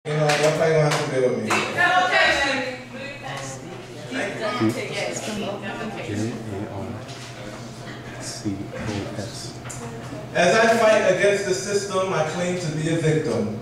You know, y'all probably gonna have to bear with me. As I fight against the system, I claim to be a victim.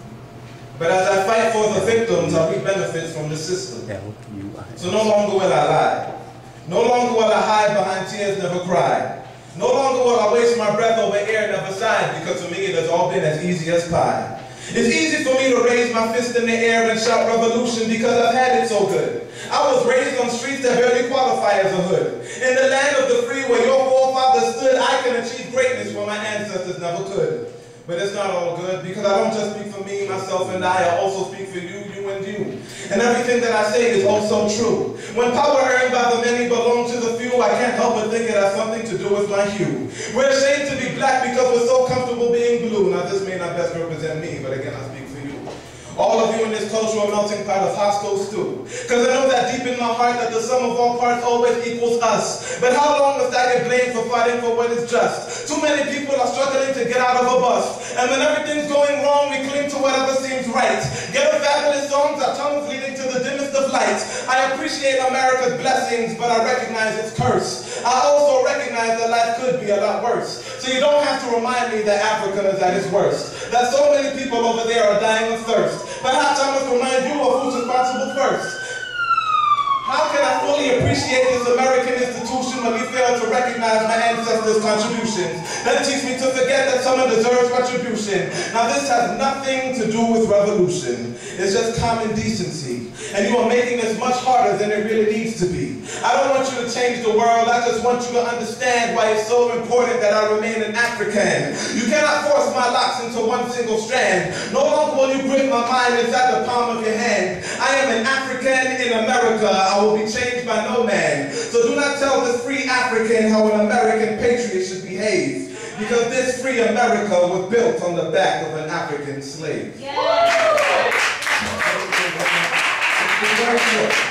But as I fight for the victims, I reap benefits from the system. So no longer will I lie. No longer will I hide behind tears, never cry. No longer will I waste my breath over air, never sigh, because for me it has all been as easy as pie. It's easy for me to raise my fist in the air and shout revolution because I've had it so good. I was raised on streets that barely qualify as a hood. In the land of the free where your forefathers stood, I can achieve greatness where my ancestors never could. But it's not all good because I don't just speak for me, myself, and I also speak for you, you, and you. And everything that I say is also true. When power earned by the many belongs to the few, I can't help but think it has something to do with my hue. We're ashamed to be black because we're so comfortable being blue. Now this may not best represent me, but again I speak for you. All of you in this cultural melting pot of hostile stew. Because I know that deep in my heart that the sum of all parts always equals us. But how long must I get blamed for fighting for what is just? Too many people are struggling to get out of a bus. And when everything's going wrong, we cling to whatever seems right. Ghetto fabulous songs, our tongues leading to the dimmest of lights. I appreciate America's blessings, but I recognize its curse. I also recognize that life could be a lot worse. So you don't have to remind me that Africa is at its worst. That so many people over there are dying of thirst. Perhaps I must remind you of who's responsible first. How can I fully appreciate this American institution when we fail to recognize my ancestors' contributions? That teach me to forget that someone deserves retribution. Now this has nothing to do with revolution. It's just common decency. And you are making this much harder than it really needs to be. I don't want you to change the world. I just want you to understand why it's so important that I remain an African. You cannot force my locks into one single strand. No longer will you grip my mind inside the palm of your hand. I am an African in America. I will be changed by no man. So do not tell this free African how an American patriot should behave. Because this free America was built on the back of an African slave. Yeah.